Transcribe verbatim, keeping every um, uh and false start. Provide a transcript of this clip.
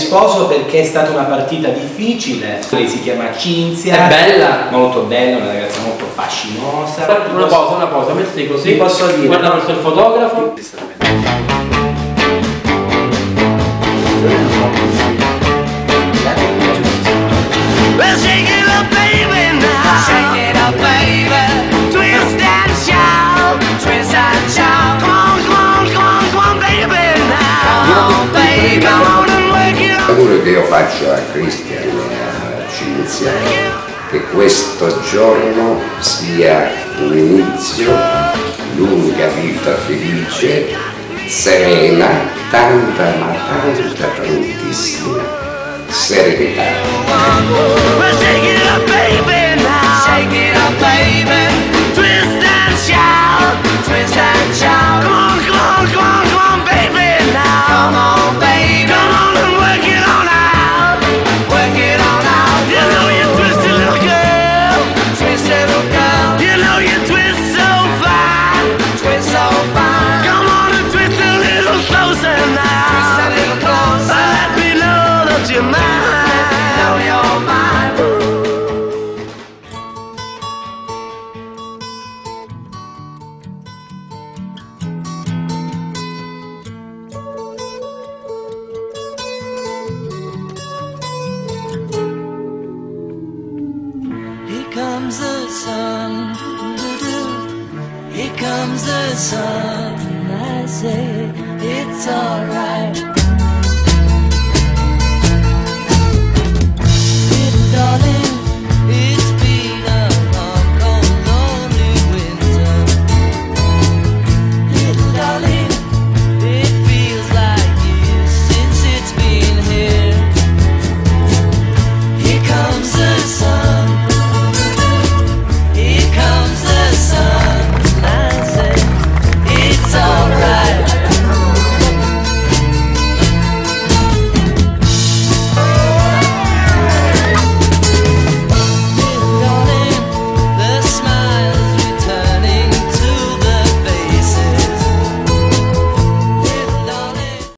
sposo perché è stata una partita difficile. Lei si chiama Cinzia. È bella? Molto bella, una ragazza molto fascinosa. Una pausa, una pausa, metti così. Ti posso dire? Guarda verso il fotografo. L'augurio che io faccio a Cristian e a Cinzia che questo giorno sia un inizio, lunga vita felice, serena, tanta ma tanta tantissima serenità. Here comes the sun, here comes the sun, I say it's alright.